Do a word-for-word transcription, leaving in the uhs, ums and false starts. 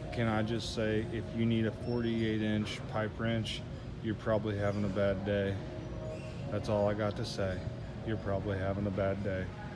can I just say, if you need a forty-eight inch pipe wrench, you're probably having a bad day. That's all I got to say. You're probably having a bad day.